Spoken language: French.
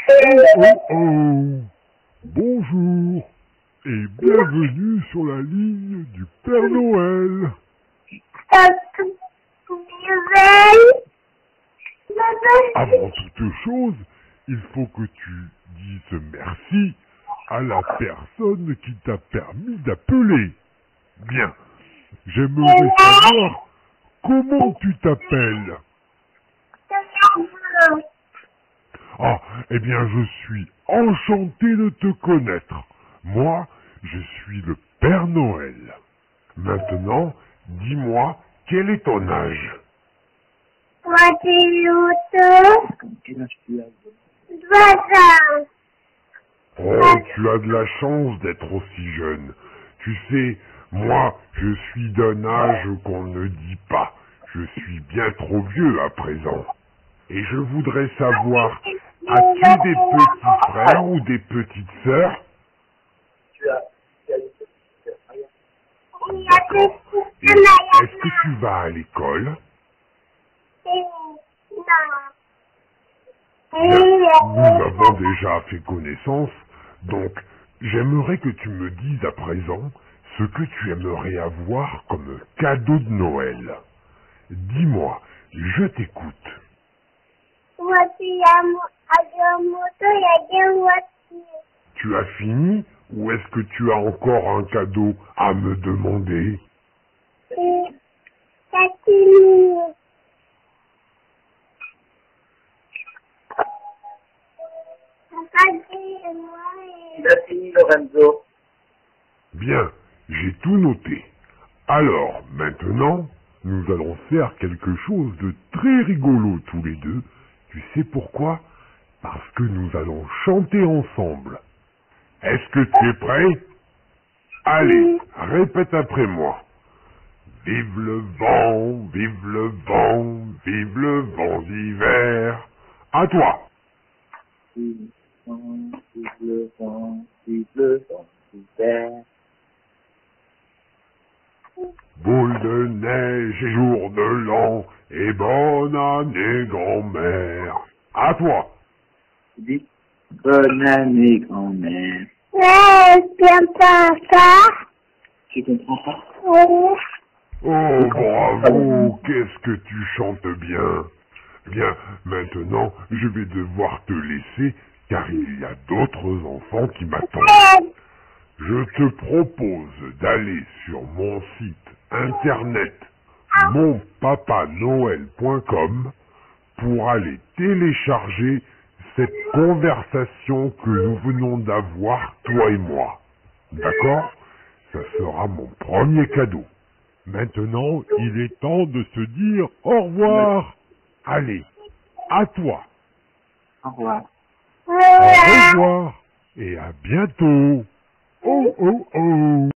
Oh. Bonjour et bienvenue sur la ligne du Père Noël. Avant toute chose, il faut que tu dises merci à la personne qui t'a permis d'appeler. Bien, j'aimerais savoir comment tu t'appelles. Ah, eh bien, je suis enchanté de te connaître. Moi, je suis le Père Noël. Maintenant, dis-moi, quel est ton âge? Oh, tu as de la chance d'être aussi jeune. Tu sais, moi, je suis d'un âge qu'on ne dit pas. Je suis bien trop vieux à présent. Et je voudrais savoir, as-tu des petits frères ou des petites sœurs? D'accord. Et est-ce que tu vas à l'école? Nous avons déjà fait connaissance, donc j'aimerais que tu me dises à présent ce que tu aimerais avoir comme cadeau de Noël. Dis-moi, je t'écoute. Tu as fini ou est-ce que tu as encore un cadeau à me demander? Il a fini, Lorenzo. Bien, j'ai tout noté. Alors, maintenant, nous allons faire quelque chose de très rigolo tous les deux. Tu sais pourquoi? Parce que nous allons chanter ensemble. Est-ce que tu es prêt? Allez, répète après moi. Vive le vent, vive le vent, vive le vent d'hiver. À toi. Vive le vent, vive le vent d'hiver. Boule de neige et jour de l'an, et bonne année grand-mère. À toi. Dis, bonne année, grand-mère. Tu comprends pas? Oh, bravo, qu'est-ce que tu chantes bien. Bien, maintenant, je vais devoir te laisser, car il y a d'autres enfants qui m'attendent. Je te propose d'aller sur mon site internet monpapanoël.com pour aller télécharger cette conversation que nous venons d'avoir, toi et moi. D'accord? Ça sera mon premier cadeau. Maintenant, il est temps de se dire au revoir. Allez, à toi. Au revoir. Au revoir et à bientôt. Oh, oh, oh.